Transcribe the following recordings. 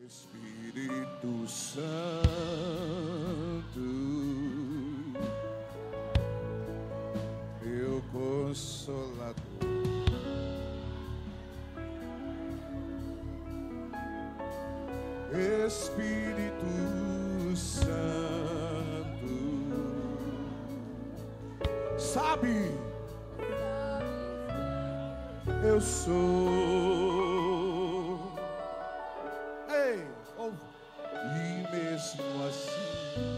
Espírito Santo, meu Consolador, Espírito Santo, sabe, eu sou, ei, ouve, e mesmo assim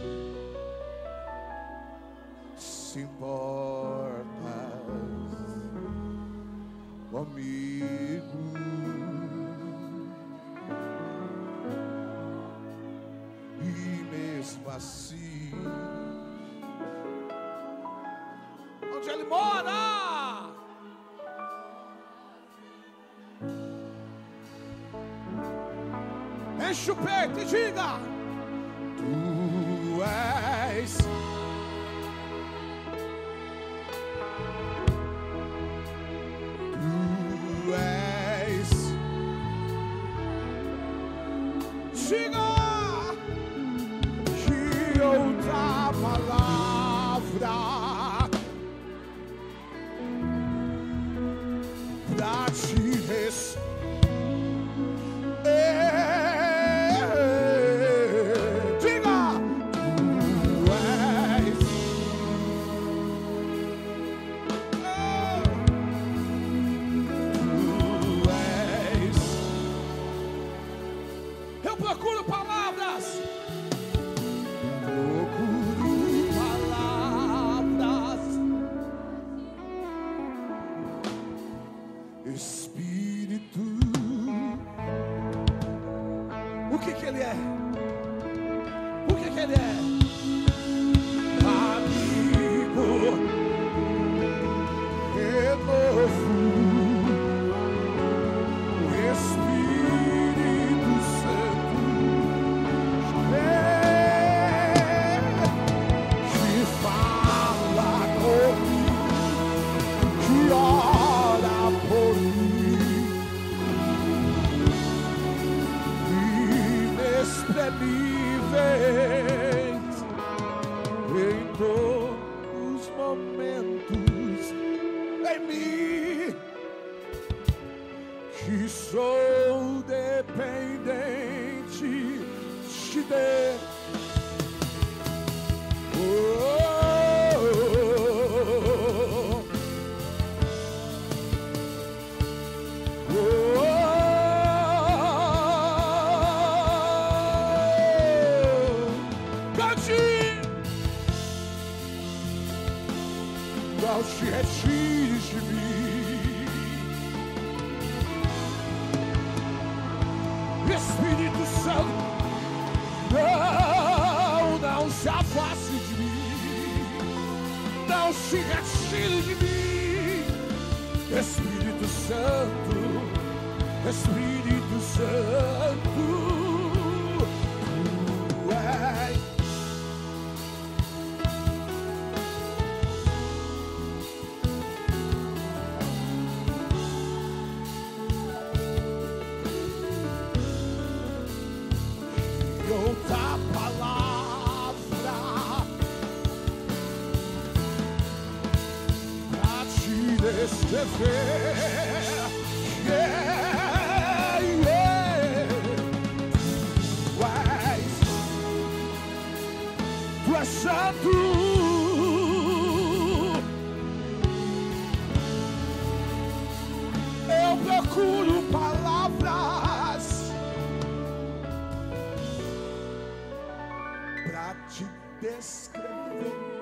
se importas comigo. Assim, onde Ele mora, enche o peito e diga: Tu és diga outra palavra pra te diga, tu és, eu procuro palavras. Espírito, o que Ele é? O que Ele é? Amigo, renovo, Espírito Santo, que fala comigo, que ora por mim, inexprimíveis em todos os momentos em mim, que sou dependente de Deus. Não te retires de mim, Espírito Santo, não se afaste de mim, não se retire de mim, Espírito Santo, Espírito Santo, tu és. Outra palavra pra te descrever, Tu és santo, eu procuro palavras pra te descrever.